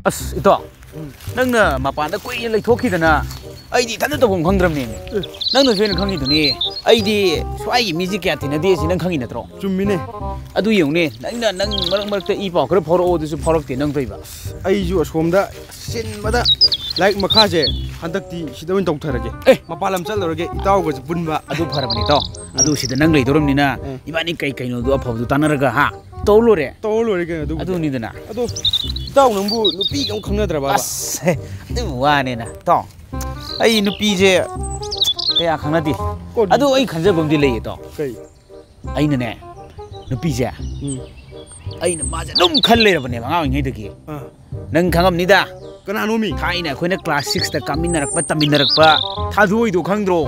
ꯑꯁ ꯏꯇꯣ ꯅꯪꯅ ꯃꯄꯥꯟꯗ ꯀꯨꯏꯅ ꯂꯩꯊꯣꯛꯈꯤꯗꯅ ꯑꯩꯗꯤ ꯏꯊꯟꯇ ꯇꯧꯐꯝ ꯈꯪꯗ꯭ꯔꯕꯅꯦ ꯅꯪꯅꯁꯨ ꯍꯦꯟꯅ ꯈꯪꯉꯤꯗꯨꯅꯤ ꯑꯩꯗꯤ ꯁ꯭ꯋꯥꯏꯒꯤ ꯃꯤꯁꯤ ꯀꯌꯥ ꯇꯤꯟꯅꯗꯦ ꯁꯤ ꯅꯪ ꯈꯪꯉꯤ ꯅꯠꯇ꯭ꯔꯣ ꯆꯨꯝꯃꯤꯅꯦ ꯑꯗꯨ ꯌꯦꯡꯉꯨꯅꯦ ꯅꯪ ꯃꯔꯛꯇ ꯏ ꯄꯥꯎ ꯈꯔ ꯐꯥꯎꯔꯛꯑꯣ ꯑꯗꯨꯁꯨ ꯐꯥꯎꯔꯛꯇꯦ ꯅꯪ ꯇꯧꯏꯕ ꯑꯩꯁꯨ ꯑꯁꯣꯝꯗ ꯁꯤꯟꯕꯗ ꯂꯥꯏꯔꯤꯛ ꯃꯈꯥꯁꯦ ꯍꯟꯗꯛꯇꯤ ꯁꯤꯗ ꯑꯣꯏꯅ ꯇꯧꯊꯔꯒꯦ ꯃꯄꯥꯟ ꯂꯝ ꯆꯠꯂꯨꯔꯒꯦ ꯏꯇꯥꯎꯒꯁꯨ ꯄꯨꯟꯕ ꯑꯗꯨ ꯐꯔꯕꯅꯤ ꯏꯇꯥꯎ ꯑꯗꯨ ꯁꯤꯗ ꯅꯪ ꯂꯩꯗꯧꯔꯕꯅꯤꯅ 이반이 ꯀꯩꯅꯣꯗꯣ ꯑꯐꯕꯗꯣ ꯇꯥꯟꯅꯔꯒ ꯍꯥ ꯇꯧꯔ ꯂꯣꯏꯔꯦ 그냥 ꯑꯗꯨꯅꯤꯗꯅ ꯑꯗꯣ ꯏꯇꯥꯎ ꯅꯪꯕꯨ ꯅꯨꯄꯤꯒ ꯑꯃ ꯈꯪꯅꯗ꯭ꯔꯕ ꯑꯁ ꯑꯗꯨ ꯋꯥꯅꯦꯅ ꯏꯇꯥꯎ ꯑꯩ ꯅꯨꯄꯤꯁꯦ ꯀꯌꯥ ꯈꯪꯅꯗꯦ ꯑꯗꯨ ꯑꯩ ꯈꯟꯖꯕ ꯑꯃꯗꯤ ꯂꯩꯌꯦ ꯏꯇꯥꯎ ꯀꯩ ꯑꯩꯅꯅꯦ ꯅꯨꯄꯤꯁꯦ ꯑꯩꯅ ꯃꯥꯁꯦ ꯑꯗꯨꯝ ꯈꯜ ꯂꯩꯔꯕꯅꯦꯕ ꯑꯉꯥꯡ ꯑꯣꯏꯔꯤꯉꯩꯗꯒꯤ ꯅꯪ ꯈꯪꯉꯝꯅꯤꯗ ꯀꯅꯥꯅꯣꯃꯤ ꯊꯥꯏꯅ ꯑꯩꯈꯣꯏꯅ ꯀ꯭ꯂꯥꯁ 6ꯇ ꯀꯥꯃꯤꯟꯅꯔꯛꯄ ꯇꯝꯃꯤꯟꯅꯔꯛꯄ ꯊꯥꯗꯣꯏꯗꯣ ꯈꯪꯗ꯭ꯔꯣ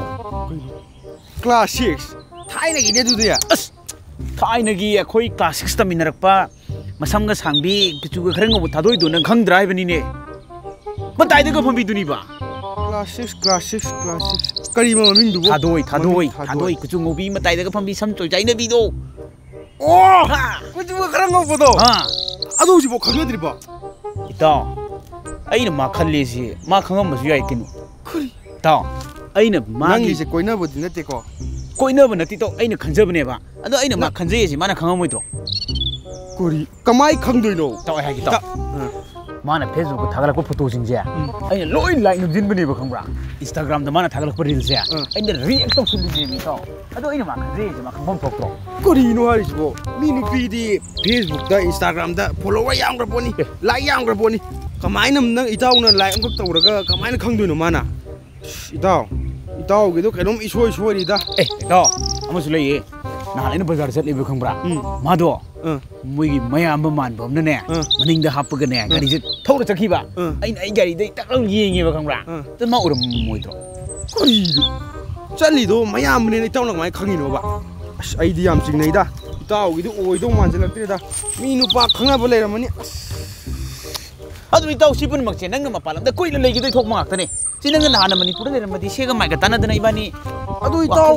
ꯀ꯭ꯂꯥꯁ 6 ꯊꯥꯏꯅꯒꯤꯅꯦ ꯑꯗꯨꯗꯤ ꯑꯁ ꯊꯥꯏꯅꯒꯤ ꯑꯩꯈꯣꯏ ꯀ꯭ꯂꯥꯁ 6 ꯇꯝꯃꯤꯟꯅꯔꯛꯄ ꯃꯁꯝꯒ ꯁꯥꯡꯕꯤ ꯀꯨꯆꯨꯒ ꯈꯔ ꯉꯧꯕ ꯊꯥꯗꯣꯏꯗꯣ ꯅꯪ ꯈꯪꯗ꯭ꯔꯥ ꯍꯥꯏꯕꯅꯤꯅꯦ ꯃꯇꯥꯏꯗꯒ ꯐꯝꯕꯤꯗꯨꯅꯤꯕ ꯀ꯭ꯂꯥꯁ 6 ꯀꯔꯤ ꯃꯃꯤꯡꯗꯨꯕꯣ ꯊꯥꯗꯣꯏ ꯀꯨꯆꯨ ꯉꯧꯕꯤ ꯃꯇꯥꯏꯗꯒ ꯐꯝꯕꯤ ꯁꯝ ꯆꯣꯏꯆꯥꯏꯅꯕꯤꯗꯣ ꯑꯣ ꯀꯨꯆꯨꯒ ꯈꯔ ꯉꯧꯕꯗꯣ ꯑꯗꯨ ꯍꯧꯖꯤꯛꯐꯥꯎ ꯈꯪꯅꯗ꯭ꯔꯤꯕꯣ ꯏꯇꯥꯎ ꯑꯩꯅ ꯃꯥ ꯈꯜꯂꯤꯁꯤ ꯃꯥ ꯈꯪꯉꯝꯕꯁꯨ ꯌꯥꯏ ꯀꯩꯅꯣ ꯏꯇꯥꯎ ꯑꯩꯅ ꯅꯪꯒꯤꯁꯦ ꯀꯣꯏꯅꯕꯗꯤ ꯅꯠꯇꯦꯀꯣ ꯀꯣꯏꯅꯕ ꯅꯠꯇꯦ ꯏꯇꯥꯎ ꯑꯩꯅ ꯈꯟꯖꯕꯅꯦꯕ ꯑꯗꯣ ꯑꯩꯅ ꯃꯥ ꯈꯟꯖꯩꯁꯤ ꯃꯥꯅ ꯈꯪꯉꯝꯃꯣꯏꯗ꯭ꯔꯣ ꯀꯃꯥꯏ ꯈꯪꯗꯣꯏꯅꯣ ꯏꯇꯥꯎ ꯑꯩ ꯍꯥꯏꯒꯦ ꯏꯇꯥꯎ ꯃꯥꯅ ꯐꯦꯁꯕꯨꯛꯇ ꯊꯥꯒꯠꯂꯛꯄ ꯐꯣꯇꯣꯁꯤꯡꯁꯦ ꯑꯩꯅ ꯂꯣꯏ ꯂꯥꯏꯛ ꯅꯝꯁꯤꯟꯕꯅꯦꯕ ꯈꯪꯕ꯭ꯔꯥ ꯏꯟꯁꯇꯥꯒ꯭ꯔꯥꯝꯗ ꯃꯥꯅ ꯊꯥꯒꯠꯂꯛꯄ ꯔꯤꯜꯁꯦ ꯑꯩꯅ ꯔꯤꯑꯦꯛ ꯇꯧꯁꯤꯜꯂꯤꯅꯦꯃꯤ ꯏꯇꯥꯎ ꯑꯗꯣ ꯑꯩꯅ ꯃꯥ ꯈꯟꯖꯩꯁꯤ ꯃꯥ ꯈꯪꯐꯝ ꯊꯣꯛꯇ꯭ꯔꯣ ꯀꯔꯤꯅꯣ ꯍꯥꯏꯔꯤꯁꯤꯕꯣ ꯃꯤ ꯅꯨꯄꯤꯗꯤ ꯐꯦꯁꯕꯨꯛꯇ ꯏꯟꯁꯇꯥꯒ꯭ꯔꯥꯝꯗ ꯐꯣꯂꯣꯋꯔ ꯌꯥꯝꯈ꯭ꯔ ꯄꯣꯠꯅꯤ ꯂꯥꯏꯛ ꯌꯥꯝꯈ꯭ర ꯄꯣꯠꯅꯤ ꯀꯃꯥꯏꯅ ꯅꯪ ꯏꯇꯥꯎꯅ ꯂꯥꯏꯛ ꯑꯃꯈꯛ ꯇꯧꯔꯒ ꯀꯃꯥꯏꯅ ꯈꯪꯗꯣꯏꯅꯣ ꯃꯥꯅ ꯏꯇꯥꯎꯒꯤꯗꯣ ꯀꯩꯅꯣꯝ ꯏꯁꯣꯏ ꯁꯣꯏꯔꯤꯗ ꯏꯇꯥꯎ ꯑꯃꯁꯨ ꯂꯩꯌꯦ ꯅꯍꯥꯟ ꯑꯩꯅ ꯕꯖꯥꯔ ꯆꯠꯂꯤꯕ ꯈꯪꯕ꯭ꯔꯥ ꯃꯥꯗꯣ ꯃꯣꯏꯒꯤ ꯃꯌꯥꯝꯕ ꯃꯥꯟꯕ ꯑꯃꯅꯅꯦ ꯃꯅꯤꯡꯗ ꯍꯥꯞꯄꯒꯅꯦ ꯒꯥꯔꯤꯁꯦ ꯊꯧꯔ ꯆꯠꯈꯤꯕ ꯑꯩꯅ ꯑꯩ ꯒꯥꯔꯤꯗꯩ ꯇꯛꯂꯥꯎ ꯌꯦꯡꯉꯦꯕ ꯈꯪꯕ꯭ꯔꯥ ꯑꯗꯨ ꯃꯥ ꯎꯔꯝꯃꯣꯏꯗ꯭ꯔꯣ ꯀꯔꯤꯅꯣ ꯆꯠꯂꯤꯗꯣ ꯃꯌꯥꯝꯕꯅꯦꯅ ꯏꯇꯥꯎꯅ ꯀꯃꯥꯏꯅ ꯈꯪꯉꯤꯅꯣꯕ ꯑꯁ ꯑꯩꯗꯤ ꯌꯥꯝ ꯆꯤꯡꯅꯩꯗ ꯏꯇꯥꯎꯒꯤꯗꯣ ꯑꯣꯏꯗꯧ ꯃꯥꯟꯁꯤꯜꯂꯛꯇ꯭ꯔꯦꯗ ꯃꯤ ꯅꯨꯄꯥ ꯈꯪꯅꯕ ꯂꯩꯔꯝꯃꯅꯤ ꯑꯗꯨ ꯏꯇꯥꯎ ꯁꯤ ꯄꯨꯝꯅꯃꯛꯁꯦ ꯅꯪꯅ ꯃꯄꯥꯟ ꯂꯝꯗ ꯀꯨꯏꯅ ꯂꯩꯈꯤꯗꯣꯏ ꯊꯣꯛꯄ ꯉꯥꯛꯇꯅꯦ ꯁꯤ ꯅꯪꯅ ꯅꯍꯥꯟꯅ ꯃꯅꯤꯄꯨꯔꯗ ꯂꯩꯔꯝꯃꯗꯤ ꯁꯦꯒ ꯃꯥꯏꯒ ꯇꯥꯟꯅꯗꯅ ꯏꯕꯥꯅꯤ ꯑꯗꯨ ꯏꯇꯥꯎ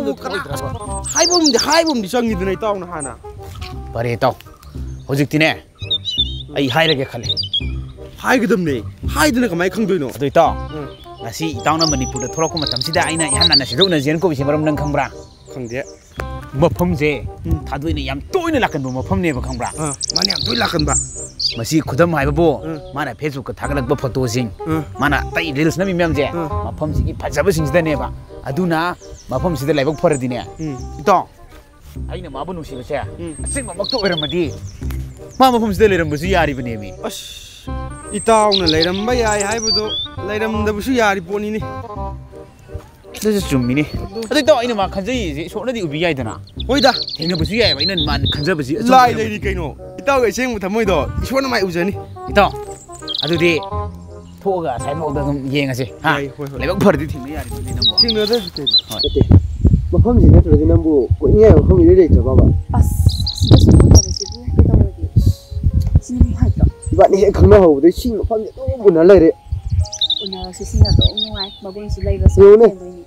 ꯍꯥꯏꯕꯝꯗꯤ ꯆꯪꯉꯤꯗꯅ ꯏꯇꯥꯎꯅ ꯍꯥꯟꯅ ꯐꯔꯦ ꯏꯇꯥꯎ ꯍꯧꯖꯤꯛꯇꯤꯅꯦ ꯑꯩ ꯍꯥꯏꯔꯒꯦ ꯈꯜꯂꯦ ꯍꯥꯏꯒꯗꯕꯅꯦ ꯍꯥꯏꯗꯅ ꯀꯃꯥꯏꯅ ꯈꯪꯗꯣꯏꯅꯣ ꯑꯗꯨ ꯏꯇꯥꯎ ꯉꯁꯤ ꯏꯇꯥꯎꯅ ꯃꯅꯤꯄꯨꯔꯗ ꯊꯣꯛꯂꯛꯄ ꯃꯇꯝꯁꯤꯗ ꯑꯩꯅ ꯏꯍꯥꯟ ꯍꯥꯟꯅ ꯁꯤꯗ ꯎꯅꯁꯦꯅ ꯀꯧꯏꯁꯦ ꯃꯔꯝ ꯅꯪ ꯈꯪꯕ꯭ꯔꯥ ꯈꯪꯗꯦ ꯃꯐꯝꯁꯦ ꯊꯥꯗꯣꯏꯅ ꯌꯥꯝ ꯇꯣꯏꯅ ꯂꯥꯛꯀꯟꯕ ꯃꯐꯝꯅꯦꯕ ꯈꯪꯕ꯭ꯔꯥ ꯃꯥꯅ ꯌꯥꯝ ꯇꯣꯏꯅ ꯂꯥꯛꯀꯟꯕ ꯃꯁꯤ ꯈꯨꯗꯝ ꯍꯥꯏꯕꯕꯨ ꯃꯥꯅ ꯐꯦꯁꯕꯨꯛꯇ ꯊꯥꯒꯠꯂꯛꯄ ꯐꯣꯇꯣꯁꯤꯡ ꯃꯥꯅ ꯑꯇꯩ ꯔꯤꯜꯁ ꯅꯝꯃꯤ ꯃꯌꯥꯝꯁꯦ ꯃꯐꯝꯁꯤꯒꯤ ꯐꯖꯕꯁꯤꯡꯁꯤꯗꯅꯦꯕ ꯑꯗꯨꯅ ꯃꯐꯝꯁꯤꯗ ꯂꯥꯏꯕꯛ ꯐꯔꯗꯤꯅꯦ ꯏꯇꯥꯎ ꯑꯩꯅ ꯃꯥꯕꯨ ꯅꯨꯡꯁꯤꯕꯁꯦ ꯑꯁꯦꯡꯕꯃꯛꯇ ꯑꯣꯏꯔꯝꯃꯗꯤ ꯃꯥ ꯃꯐꯝꯁꯤꯗ ꯂꯩꯔꯝꯕꯁꯨ ꯌꯥꯔꯤꯕꯅꯦꯃꯤ ꯑꯁ ꯏꯇꯥꯎꯅ ꯂꯩꯔꯝꯕ ꯌꯥꯏ ꯍꯥꯏꯕꯗꯣ ꯂꯩꯔꯝꯗꯕꯁꯨ ꯌꯥꯔꯤ ꯄꯣꯠꯅꯤꯅꯦ ꯑꯗꯨꯁꯨ ꯆꯨꯝꯃꯤꯅꯤ ꯑꯗꯨ ꯏꯇꯥꯎ ꯑꯩꯅ ꯃꯥ ꯈꯟꯖꯩꯁꯦ ꯏꯁꯣꯔꯅꯗꯤ ꯎꯕꯤ ꯌꯥꯏꯗꯅ ꯍꯣꯏꯗ ꯊꯦꯡꯅꯕꯁꯨ ꯌꯥꯏꯑꯕ ꯑꯩꯅ ꯃꯥ ꯈꯟꯖꯕꯁꯤ ꯂꯥꯏ ꯂꯩꯔꯤ ꯀꯩꯅꯣ ꯏꯇꯥꯎꯒꯤ ꯑꯁꯦꯡꯕ ꯊꯃꯣꯏꯗꯣ ꯏꯁꯣꯔꯅ ꯃꯥꯏ ꯎꯖꯅꯤ ꯏꯇꯥꯎ ꯑꯗꯨꯗꯤ ꯊꯣꯛꯑꯒ ꯑꯁꯥꯏꯐꯥꯎꯗ ꯑꯗꯨꯝ ꯌꯦꯡꯉꯁꯤ ꯂꯥꯏꯕꯛ ꯐꯔꯗꯤ ꯊꯦꯡꯅ ꯌꯥꯔꯤꯕꯅꯤ ꯅꯪꯕꯨ ꯊꯦꯡꯅꯗ꯭ꯔꯁꯨ ꯀꯩꯅꯣ ꯃꯐꯝꯁꯤ ꯅꯠꯇ꯭ꯔꯗꯤ ꯅꯪꯕꯨ ꯀꯣꯏꯅꯤꯡꯉꯥꯏ ꯃꯐꯝ ꯏꯔꯩ ꯂꯩꯇ꯭ꯔꯕꯕ ꯑꯁ ꯁꯤꯗꯁꯨ ꯎꯗꯕꯁꯤꯕꯨ ꯀꯩꯗꯧꯔꯒꯦ ꯁꯤꯅ ꯅꯨꯡꯉꯥꯏꯇ꯭ꯔꯣ 이번에 건너가고 신 펌이 너무 날라래. 오늘 시신도 너무 많이 먹은 수 레이버스 때문에.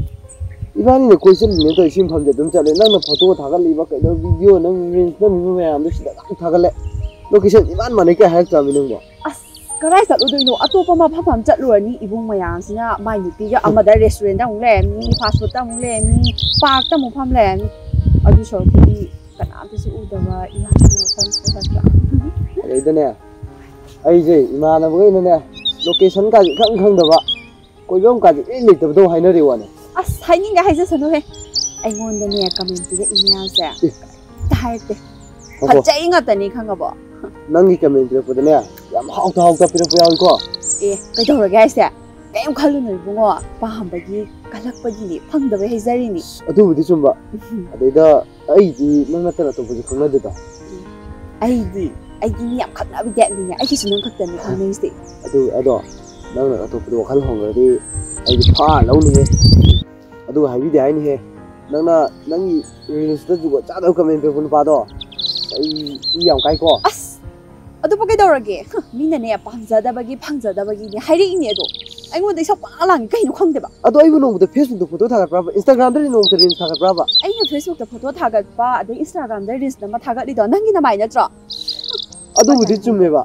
이번에 고시는 또 신 펌제 좀 잘래. 나는 포토 다 갈래. 이밖에 너 비디오 능 미미메 안 되시다. 다 갈래. 로케이션 이번만 이렇게 할 줄 아는 거. 아스 그래 살로도이노 아토파마 파팜 잣로니 이봉 마양스나 마이 누피가 아마다 레스토랑다 옹래미 파스포트다 옹래미 파크다 모팜래미 아주 저기 그나한테서 우다가 이만한 펌스 같다. 이더네. 아이제 이만하고 있는데 로케이션까지 캉캉더바 고병까지 일리 때부터 하이너리 원해. 아스 하이닝가 하이서서노해. 아이고는데 커멘트에 이메일세. 다 할때. 갑자기 같다니 칸가봐. ꯅꯪꯒꯤ ꯀꯃꯦꯟꯇ ꯄꯗꯅꯦ ꯌꯥꯝ ꯍꯥꯎꯇ ꯄꯤꯔꯛꯄ ꯌꯥꯎꯏꯀꯣ ꯀꯩꯗꯧꯔꯒꯦ ꯍꯥꯏꯁꯦ ꯀꯩꯝ ꯈꯜꯂꯨꯅꯨ ꯏꯕꯨꯡꯉꯣ ꯄꯥꯝꯕꯒꯤ ꯀꯜꯂꯛꯄꯒꯤꯅꯤ ꯐꯪꯗꯕ ꯍꯩꯖꯔꯤꯅꯤ ꯑꯗꯨꯕꯨꯗꯤ ꯆꯨꯝꯕ ꯑꯗꯩꯗ ꯑꯩꯗꯤ ꯅꯪ ꯅꯠꯇꯅ ꯑꯇꯣꯞꯄꯁꯨ ꯈꯪꯅꯗꯦꯗ ꯑꯩꯗꯤ ꯃꯤ ꯌꯥꯝ ꯈꯪꯅꯕꯤ ꯗꯦꯠꯅꯤꯅꯦ ꯑꯩꯒꯤꯁꯨ ꯅꯪ ꯈꯛꯇꯅꯤ ꯈꯪꯅꯩꯁꯦ ꯑꯗꯣ ꯅꯪꯅ ꯑꯇꯣꯞꯄꯗ ꯋꯥꯈꯜ ꯍꯣꯡꯉꯗꯤ ꯑꯩꯗꯤ ꯐꯥ ꯂꯧꯅꯤꯍꯦ ꯑꯗꯨꯒ ꯍꯥꯏꯕꯤꯗꯦ ꯍꯥꯏꯅꯤꯍꯦ ꯅꯪꯅ ꯅꯪꯒꯤ ꯔꯤꯜꯁꯇ ꯖꯨꯒꯣꯠ ꯆꯥꯗꯕ ꯀꯃꯦꯟ ꯄꯤꯔꯛꯄ ꯅꯨꯄꯥꯗꯣ ꯑꯩ ꯌꯥꯝ ꯀꯥꯏꯀꯣ ꯑꯁ ꯑꯗꯨꯕꯨ ꯀꯩꯗꯧꯔꯒꯦ ꯃꯤꯅꯅꯦ ꯄꯥꯝꯖꯗꯕꯒꯤ ꯐꯪꯖꯗꯕꯒꯤꯅꯦ ꯍꯥꯏꯔꯛꯏꯅꯦ ꯑꯗꯣ ꯑꯩꯉꯣꯟꯗ ꯏꯁꯧ ꯄꯪꯂꯥꯡ ꯀꯩꯅꯣ ꯈꯪꯗꯦꯕ ꯑꯗꯣ ꯑꯩꯕꯨ ꯅꯣꯡꯃꯗ ꯐꯦꯁꯕꯨꯛꯇ ꯐꯣꯇꯣ ꯊꯥꯒꯠꯄ꯭ꯔꯥꯕ ꯏꯟꯁꯇꯥꯒ꯭ꯔꯥꯝꯗ ꯅꯣꯡꯃꯗ ꯔꯤꯜꯁ ꯊꯥꯒꯠꯄ꯭ꯔꯥꯕ ꯑꯩꯅ ꯐꯦꯁꯕꯨꯛꯇ ꯐꯣꯇꯣ ꯊꯥꯒꯠꯄ ꯑꯗꯩ ꯏꯟꯁꯇꯥꯒ꯭ꯔꯥꯝꯗ ꯔꯤꯜꯁ ꯑꯃ ꯊꯥꯒꯠꯂꯤꯗꯣ ꯅꯪꯒꯤ ꯅꯃꯥꯏ ꯅꯠꯇ꯭ꯔꯣ ꯑꯗꯨꯕꯨꯗꯤ ꯆꯨꯝꯃꯦꯕ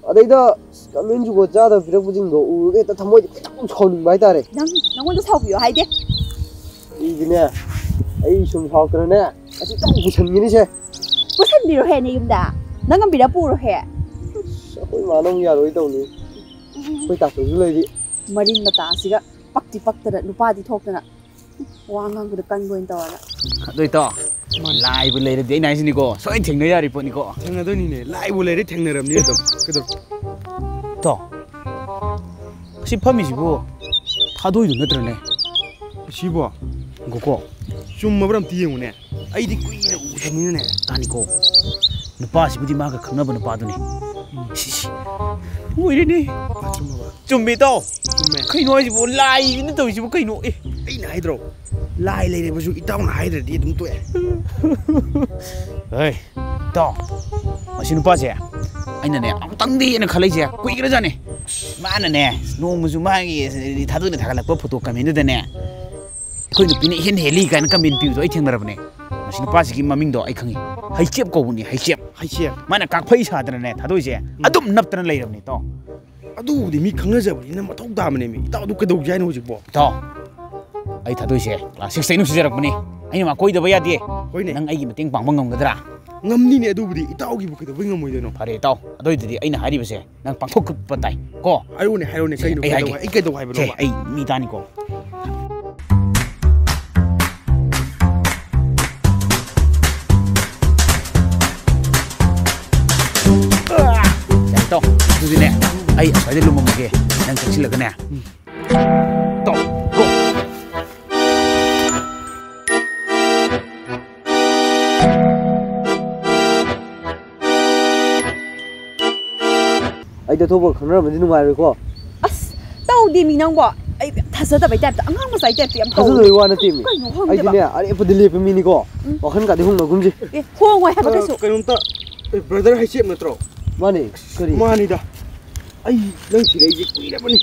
ꯑꯗꯩꯗ ꯀꯃꯦꯟ ꯖꯨꯒꯣꯠ ꯆꯥꯗꯕ ꯄꯤꯔꯛꯄꯁꯤꯡꯗꯣ ꯎꯔꯒ ꯍꯦꯛꯇ ꯊꯃꯣꯏꯗ ꯈꯤꯇꯪ ꯁꯥꯎꯅꯤꯡꯕ ꯍꯥꯏꯇꯥꯔꯦ ꯅꯪꯉꯣꯟꯗ ꯁꯥꯎꯕꯤꯌꯣ ꯍꯥꯏꯗꯦ ꯑꯩꯗꯤꯅꯦ ꯑꯩ ꯁꯨꯝ ꯁꯥꯎꯇ꯭ꯔꯅꯦ ꯑꯁꯤ ꯇꯪ ꯄꯨꯁꯟꯈꯤꯅꯤꯁꯦ ꯄꯨꯁꯟꯕꯤꯔꯣꯍꯦ ꯅ ꯌꯨꯝꯗ ꯅꯪ ꯉꯝꯕꯤꯔ ꯄꯨꯔꯣꯍꯦ ꯑꯩꯈꯣꯏ ꯃꯥꯅ ꯑꯃꯨꯛ ꯌꯥꯔꯣꯏ ꯇꯧꯅꯤ ꯑꯩꯈꯣꯏ ꯇꯥꯛꯇꯁꯨ ꯂꯩꯔꯤ ꯃꯔꯤꯟ ꯃꯇꯥꯁꯤꯒ ꯄꯛꯇꯤ ꯄꯛꯇꯅ ꯅꯨꯄꯥꯗꯤ ꯊꯣꯛꯇꯅ ꯋꯥ ꯉꯥꯡꯕꯗ ꯀꯟꯕ ꯑꯣꯏꯅ ꯇꯧꯔꯒ ꯑꯗꯨꯏꯇꯣ ꯂꯥꯏꯕꯨ ꯂꯩꯔꯗꯤ ꯑꯩꯅ ꯍꯥꯏꯁꯤꯅꯤꯀꯣ ꯁꯣꯏ ꯊꯦꯡꯅ ꯌꯥꯔꯤ ꯄꯣꯠꯅꯤꯀꯣ ꯊꯦꯡꯅꯗꯣꯏꯅꯤꯅꯦ ꯂꯥꯏꯕꯨ ꯂꯩꯔꯦ ꯊꯦꯡꯅꯔꯕꯅꯤ ꯑꯗꯨꯝ ꯀꯩꯗꯧ ꯇꯣ ꯁꯤ ꯐꯝꯃꯤꯁꯤꯕꯨ ꯊꯥꯗꯣꯏꯗꯨ ꯅꯠꯇ꯭ꯔꯅꯦ ꯁꯤꯕꯣ ꯉꯀꯣ ꯆꯨꯝꯃꯕ꯭ꯔꯥ ꯑꯝꯇ ꯌꯦꯡꯉꯨꯅꯦ ꯑꯩꯗꯤ ꯀꯨꯏꯅ ꯎꯗꯕꯅꯤꯅꯅꯦ ꯇꯥꯅꯤꯀꯣ ꯅꯨꯄꯥꯁꯤꯕꯨꯗꯤ ꯃꯥꯒ ꯈꯪꯅꯕ ꯅꯨꯄꯥꯗꯨꯅꯤ ꯑꯣꯏꯔꯦꯅꯦ ꯆꯨꯝꯃꯦ ꯇꯥꯎ ꯆꯨꯝꯃꯦ ꯀꯩꯅꯣ ꯍꯥꯏꯁꯤꯕꯨ ꯂꯥꯏꯅ ꯇꯧꯔꯤꯁꯤꯕꯨ ꯀꯩꯅꯣ ꯑꯩꯅ ꯍꯥꯏꯗ꯭ꯔꯣ ꯂꯥꯏ ꯂꯩꯔꯕꯁꯨ ꯏꯇꯥꯎꯅ ꯍꯥꯏꯗ꯭ꯔꯗꯤ ꯑꯗꯨꯝ ꯇꯣꯛꯑꯦ ꯍꯣꯏ ꯇꯥꯎ ꯃꯁꯤ ꯅꯨꯄꯥꯁꯦ ꯑꯩꯅꯅꯦ ꯑꯃꯨꯛꯇꯪꯗꯤꯅ ꯈꯜꯂꯛꯏꯁꯦ ꯀꯨꯏꯈ꯭ꯔꯖꯥꯠꯅꯤ ꯃꯥꯅꯅꯦ ꯅꯣꯡꯃꯁꯨ ꯃꯥꯒꯤ ꯊꯥꯗꯣꯛꯅ ꯊꯥꯒꯠꯂꯛꯄ ꯐꯣꯇꯣ ꯀꯃꯦꯟꯗꯨꯗꯅꯦ ꯑꯩꯈꯣই ꯅꯨꯄꯤꯅ ꯏꯍꯦꯟ ꯍꯦꯜꯂꯤ ꯀꯥꯏꯅ ꯀꯃꯦꯟ ꯄꯤꯕꯗꯣ ꯑꯩ ꯊꯦꯡꯅꯔꯕꯅꯦ ꯃꯁꯤ ꯅꯨꯄꯥꯁꯤꯒꯤ ꯃꯃꯤꯡꯗꯣ ꯑꯩ ꯈꯪꯉꯤ ꯍꯩꯆꯦꯞ ꯀꯧꯕꯅꯤ ꯍꯩꯆꯦꯞ ꯃꯥꯅ ꯀꯥꯛꯐꯩ ꯁꯥꯗꯅꯅꯦ ꯊꯥꯗꯣꯛꯏꯁꯦ ꯑꯗꯨꯝ ꯅꯞꯇꯅ ꯂꯩꯔꯕꯅꯤ ꯇꯥꯎ ꯑꯗꯨꯕꯨꯗꯤ ꯃꯤ ꯈꯪꯅꯖꯕꯅꯤꯅ ꯃꯊꯧ ꯇꯥꯕꯅꯦ ꯃꯤ ꯏꯇꯥꯎ ꯑꯗꯨ ꯀꯩꯗꯧꯒꯦ ꯍꯥꯏꯅꯣ ꯍꯧꯖꯤꯛꯄꯣ ꯇꯥꯎ ꯑꯩ ꯊꯥꯗꯣꯛꯏꯁꯦ ꯀ꯭ꯂꯥꯁ 6 ꯇꯩꯅ ꯁꯨꯖꯔꯛꯄꯅꯤ ꯑꯩꯅ ꯃꯥ ꯀꯣꯏꯗꯕ ꯌꯥꯗꯦ ꯍꯣꯏꯅꯦ ꯅꯪ ꯑꯩꯒꯤ ꯃꯇꯦꯡ ꯄꯥꯡꯕ ꯉꯝꯒꯗ꯭ꯔꯥ ꯉꯝꯅꯤꯅꯦ ꯑꯗꯨꯕꯨꯗꯤ ꯏꯇꯥꯎꯒꯤꯕꯨ ꯀꯩꯗꯧꯕꯩ ꯉꯝꯃꯣꯏꯗꯣꯏꯅꯣ ꯐꯔꯦ ꯇꯥꯎ ꯑꯗꯨꯏꯗꯨꯗꯤ ꯑꯩꯅ ꯍꯥꯏꯔꯤꯕꯁꯦ ꯅꯪ ꯄꯥꯡꯊꯣꯛꯄ ꯇꯥꯏ ꯀꯣ ꯍꯥꯏꯔꯣꯅꯦ ꯀꯩꯅꯣ ꯑꯩ ꯀꯩꯗꯧ ꯍꯥꯏꯕꯅꯣ ꯑꯩ ꯃꯤ ꯇꯥꯅꯤꯀꯣ ꯇꯥꯎ ꯑꯗꯨꯗꯤꯅꯦ ꯑꯩ ꯑꯁ꯭ꯋꯥꯏꯗ ꯂꯨꯃꯝꯃꯒꯦ ꯅꯪ ꯆꯪꯁꯤꯜꯂꯒꯅꯦ ꯇꯥꯎ ꯒꯣ ꯑꯩꯗ ꯊꯣꯛꯄ ꯈꯪꯅꯔꯝꯃꯗꯤ ꯅꯨꯡꯉꯥꯏꯔꯣꯏꯀꯣ ꯑꯁ ꯇꯧꯗꯦ ꯃꯤ ꯅꯪꯕꯣ ꯑꯩ ꯊꯥꯖꯗꯕꯩ ꯇꯥꯏꯞꯇ ꯑꯉꯥꯡ ꯃꯆꯥꯏ ꯇꯥꯏꯞꯇ ꯌꯥꯝ ꯇꯧ ꯊꯥꯖꯗꯕꯩ ꯋꯥ ꯅꯠꯇꯦ ꯃꯤ ꯀꯩꯅꯣ ꯈꯪꯗꯦꯕ ꯑꯩꯗꯤꯅꯦ ꯑꯔꯦꯞꯄꯗ ꯂꯦꯞꯄ ꯃꯤꯅꯤꯀꯣ ꯋꯥꯈꯜ ꯀꯥꯗꯤ ꯍꯣꯡꯅꯒꯨꯝꯁꯤ ꯍꯣꯡꯉꯣꯏ ꯍꯥꯏꯕ ꯀꯩꯁꯨ ꯀꯩꯅꯣꯝꯇ ꯕ꯭ꯔꯗꯔ ꯍꯩꯆꯦꯞ ꯅꯠꯇ꯭ꯔꯣ ꯃꯥꯅꯦ ꯀꯔꯤ ꯃꯥꯅꯤꯗ ꯑꯩ ꯅꯪ ꯊꯤꯔꯛꯏꯁꯦ ꯀꯨꯏꯔꯕꯅꯤ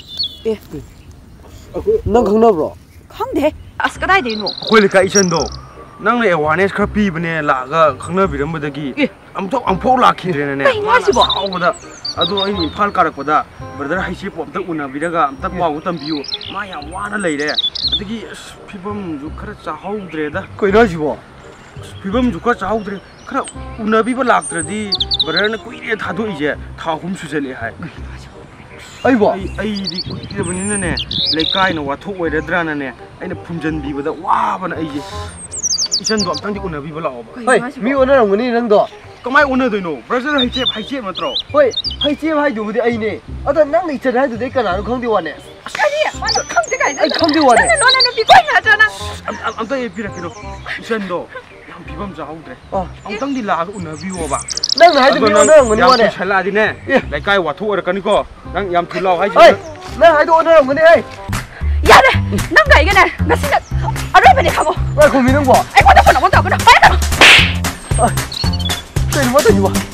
ꯅꯪ ꯈꯪꯅꯕ꯭ꯔꯣ ꯈꯪꯗꯦ ꯑꯁ ꯀꯗꯥꯏꯗꯩꯅꯣ ꯑꯩꯈꯣꯏ ꯂꯩꯀꯥꯏ ꯏꯆꯟꯗꯣ ꯅꯪꯅ ꯑꯦꯋꯥꯔꯅꯦꯁ ꯈꯔ ꯄꯤꯕꯅꯦ ꯂꯥꯛꯑꯒ ꯈꯪꯅꯕꯤꯔꯝꯕꯗꯒꯤ ꯑꯃꯨꯛꯐꯥꯎ ꯂꯥꯛꯈꯤꯗ꯭ꯔꯦꯅꯅꯦ ꯁꯥꯎꯕꯗ ꯑꯗꯣ ꯑꯩꯅ ꯏꯝꯐꯥꯜ ꯀꯥꯔꯛꯄꯗ ꯕ꯭ꯔꯗꯔ ꯍꯩꯆꯦꯞꯄꯨ ꯑꯝꯇ ꯎꯅꯕꯤꯔꯒ ꯑꯝꯇ ꯄꯥꯎ ꯇꯝꯕꯤꯌꯨ ꯃꯥ ꯌꯥꯝ ꯋꯥꯅ ꯂꯩꯔꯦ ꯑꯗꯒꯤ ꯐꯤꯕꯝꯁꯨ ꯈꯔ ꯆꯥꯍꯧꯗ꯭ꯔꯦꯗ ꯀꯩꯅꯣ ꯍꯥꯏꯁꯤꯕꯣ ꯐꯤꯕꯝꯁꯨ ꯈꯔ ꯆꯥꯍꯧꯗ꯭ꯔꯦ ꯈꯔ ꯎꯅꯕꯤꯕ ꯂꯥꯛꯇ꯭ꯔꯗꯤ ꯕ꯭ꯔꯗꯔꯅ ꯀꯨꯏꯔꯦ ꯊꯥꯗꯣꯛꯏꯁꯦ ꯊꯥ 3 ꯁꯨꯖꯜꯂꯛꯑꯦ ꯍꯥꯏ ꯑꯩꯕꯣ ꯑꯩꯗꯤ ꯀꯨꯏꯔꯕꯅꯤꯅꯅꯦ ꯂꯩꯀꯥꯏꯅ ꯋꯥꯊꯣꯛ ꯑꯣꯏꯔꯗ꯭ꯔꯥꯅꯅꯦ ꯑꯩꯅ ꯐꯨꯝꯖꯟꯕꯤꯕꯗ ꯋꯥꯕꯅ ꯑꯩꯁꯦ ꯏꯆꯟꯗꯣ ꯑꯝꯇꯪꯗꯤ ꯎꯅꯕꯤꯕ ꯂꯥꯛꯑꯣꯕ ꯍꯣꯏ ꯃꯤ ꯑꯣꯟꯅꯔꯝꯒꯅꯤ ꯅꯪꯗꯣ ꯀꯃꯥꯏ ꯎꯅꯗꯣꯏꯅꯣ ꯕ꯭ꯔꯗꯔ ꯍꯩꯆꯦꯞ ꯅꯠꯇ꯭रो ꯍꯣꯏ ꯍꯩꯆꯦꯞ ꯍꯥꯏꯗꯨꯕꯨꯗꯤ ꯑꯩꯅꯦ ꯑꯗꯣ ꯅꯪꯅ ꯏꯆꯟ ꯍꯥꯏꯗꯨꯗꯤ ꯑꯩ ꯀꯅꯥꯅꯣ ꯈꯪꯗꯦ ꯋꯥꯅꯦ ꯀꯔꯤ ꯃꯥꯅ ꯈꯪꯗꯦ ꯀꯥꯏꯅ ꯑꯩ ꯈꯪꯗꯦ ꯋꯥꯅꯦ ꯅꯪꯅ ꯂꯣꯟꯅ ꯅꯨꯄꯤ ꯀꯣꯏꯅꯗ꯭ꯔꯣ ꯅꯪ ꯑꯝꯇ ꯄꯤꯔꯛꯀꯦꯅꯣ ꯏꯆꯟꯗꯣ ꯌꯥꯝ ꯐꯤꯕꯝ ꯆꯥꯍꯧꯗ꯭ꯔꯦ ꯑꯃꯨꯛꯇꯪꯗꯤ ꯂꯥꯛꯑꯒ ꯎꯅꯕꯤꯌꯣꯕ ꯅꯪꯅ ꯍꯥꯏꯗꯨ ꯃꯤ ꯑꯣꯟꯅꯔꯝꯒꯅꯤ ꯋꯥꯅꯦ ꯌꯥꯝ ꯀꯨꯏꯁꯜꯂꯛꯑꯗꯤꯅꯦ ꯂꯩꯀꯥꯏ ꯋꯥꯊꯣꯛ ꯑꯣꯏꯔꯛꯀꯅꯤꯀꯣ ꯅꯪ ꯌꯥꯝ ꯊꯨꯅ ꯂꯥꯛꯑꯣ ꯍꯥꯏꯁꯦ ꯅꯪ ꯍꯥꯏꯗꯣ ꯑꯣꯟꯅꯔꯝꯒꯅꯤ ꯍꯦ ꯌꯥꯔꯦ ꯅꯪꯒ ꯑꯩꯒꯅꯦ ꯉꯁꯤꯅ ꯑꯔꯣꯏꯕꯅꯦ ꯈꯪꯉꯣ ꯉꯥꯏꯈꯣ ꯃꯤ ꯅꯪꯕꯣ ꯑꯩꯉꯣꯟꯗ ꯐꯣꯟ ꯑꯃꯨꯛ ꯇꯧꯒꯅꯨ ꯄꯥꯏꯔꯛꯀꯅꯨ ꯀꯩꯅꯣ ꯇꯧꯔꯤꯕ